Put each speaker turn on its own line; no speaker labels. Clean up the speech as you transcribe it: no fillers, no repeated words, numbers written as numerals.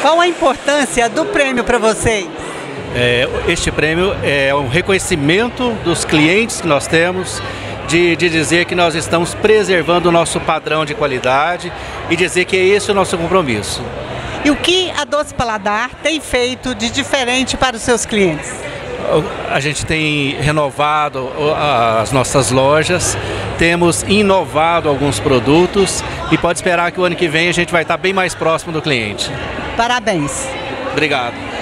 Qual a importância do prêmio para vocês?
Este prêmio é um reconhecimento dos clientes que nós temos, de dizer que nós estamos preservando o nosso padrão de qualidade e dizer que esse é o nosso compromisso.
E o que a Doce Paladar tem feito de diferente para os seus clientes?
A gente tem renovado as nossas lojas, temos inovado alguns produtos e pode esperar que o ano que vem a gente vai estar bem mais próximo do cliente.
Parabéns.
Obrigado.